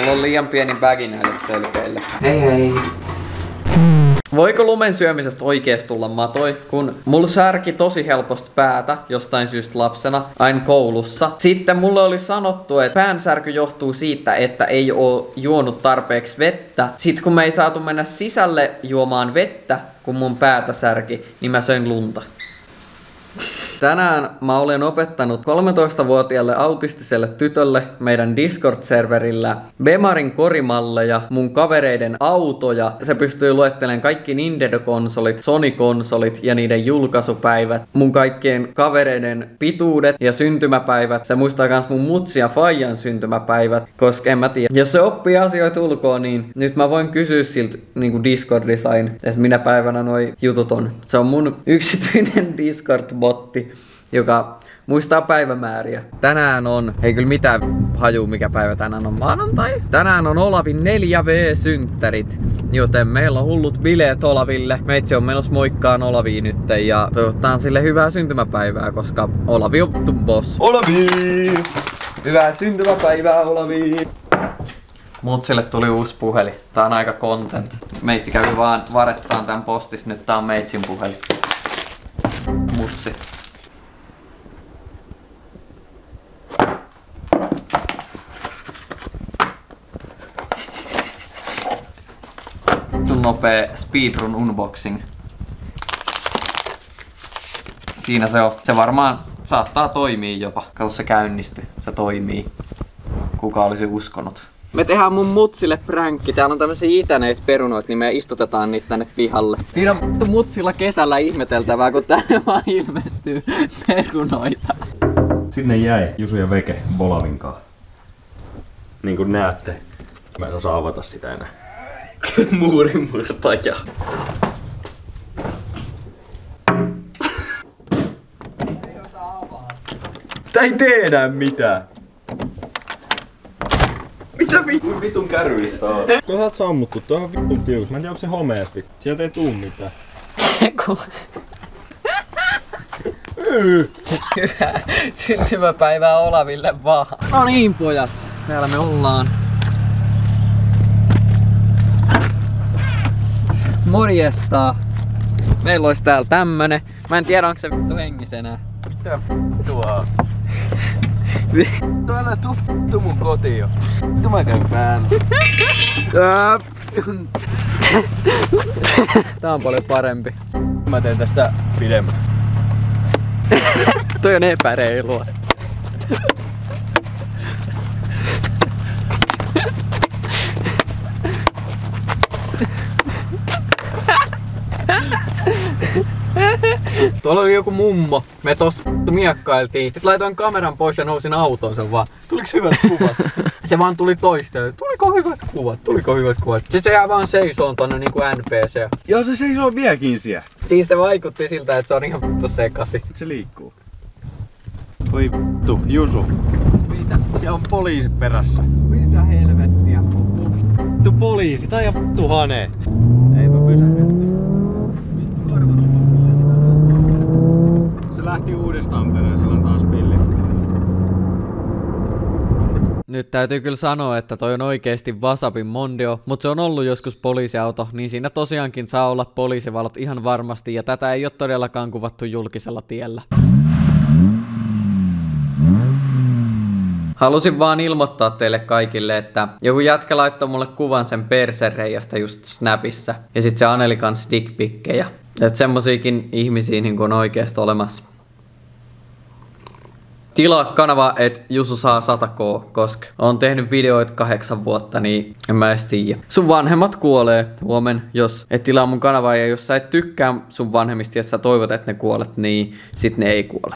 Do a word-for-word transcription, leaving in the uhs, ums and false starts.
Mulla on liian pieni bagi näille tölkeille. Hei hei. Voiko lumen syömisestä oikeesti tulla matoi, kun mulla särki tosi helposti päätä jostain syystä lapsena, aina koulussa. Sitten mulle oli sanottu, että päänsärky johtuu siitä, että ei oo juonut tarpeeksi vettä. Sitten kun me ei saatu mennä sisälle juomaan vettä, kun mun päätä särki, niin mä söin lunta. Tänään mä olen opettanut kolmetoistavuotiaalle autistiselle tytölle meidän Discord-serverillä Bemarin korimalleja, mun kavereiden autoja. Se pystyy luettelemaan kaikki Nintendo-konsolit, Sony-konsolit ja niiden julkaisupäivät. Mun kaikkien kavereiden pituudet ja syntymäpäivät. Se muistaa kans mun mutsi ja faijan syntymäpäivät, koska en mä tiedä. Jos se oppii asioita ulkoa, niin nyt mä voin kysyä siltä niinku Discord-design, että minä päivänä noi jutut on. Se on mun yksityinen Discord-botti, joka muistaa päivämääriä. Tänään on, ei kyllä mitään haju mikä päivä tänään on, maanantai. Tänään on Olavin neljä V-synttärit, joten meillä on hullut bileet Olaville. Meitsi on menossa moikkaan Olaviin nyt ja toivotaan sille hyvää syntymäpäivää, koska Olavi on vittu boss. Olavi! Hyvää syntymäpäivää Olavi! Mutsille tuli uusi puhelin. Tää on aika content. Meitsi kävi vaan varettaan tän postis, nyt tää on Meitsin puhelin. Mutsi. Nopea speedrun unboxing. Siinä se on. Se varmaan saattaa toimia jopa. Kato, se käynnistyy. Se toimii. Kuka olisi uskonut. Me tehdään mun mutsille pränkki. Täällä on tämmösiä itäneitä perunoita, niin me istutetaan niitä tänne pihalle. Siinä on mutsilla kesällä ihmeteltävää, kun tänne vaan ilmestyy perunoita. Sinne jäi Jusu ja Veke Bolavinkaan. Niin kuin näette. Mä en osaa avata sitä enää. Muurinmurtaja. Tää ei tehdä mitään. Mitä vitun vitun kärvissä on? Kun sä oot sammuttu, toi on vitun tiuks. Mä en tiedä onko se homees vittu. Sieltä ei tuu mitään. Hyvää syntymäpäivää Olaville vaan. No niin pojat, täällä me ollaan. Morjesta! Meillä olisi täällä tämmönen. Mä en tiedä onko se vittu hengissä enää. Mitä vittua? Vittu älä tuu vittu mun kotiin jo. Vittu mä käyn päällä. Tää on paljon parempi. Mä teen tästä pidemmän. Toi on epäreilua. Tuolla oli joku mummo. Me tossa miekkailtiin. Sitten laitoin kameran pois ja nousin autoon sen vaan. Tuliks hyvät kuvat? Se vaan tuli toisteen. Tuliko hyvät kuvat? Tuliko hyvät kuvat? Sitten se jää vaan seisoon tonne niinku N P C. Joo, se seisoo vieläkin siellä. Siis se vaikutti siltä, että se on ihan vittu sekasi. Se liikkuu. Oi vittu, Jusu. Mitä? Siellä on poliisi perässä. Mitä helvettiä? Vittu poliisi, tai ja vittu hane. Ei mä pysähdytty. Se lähti uudestaan perään, sillä on taas pilli. Nyt täytyy kyllä sanoa, että toi on oikeesti Wasapin Mondeo, mutta se on ollut joskus poliisiauto, niin siinä tosiaankin saa olla poliisivalot ihan varmasti, ja tätä ei ole todellakaan kuvattu julkisella tiellä. Halusin vaan ilmoittaa teille kaikille, että joku jätkä laittoi mulle kuvan sen persereijasta just Snapissa, ja sit se aneli kans dickpikkejä. Että semmosiakin ihmisiä niin on oikeesti olemassa. Tilaa kanava, että Jusu saa sata k, koska on tehnyt videoita kahdeksan vuotta, niin en mä edes tiedä. Sun vanhemmat kuolee huomen, jos et tilaa mun kanavaa, ja jos sä et tykkää sun vanhemmista ja sä toivot, että ne kuolet, niin sit ne ei kuole.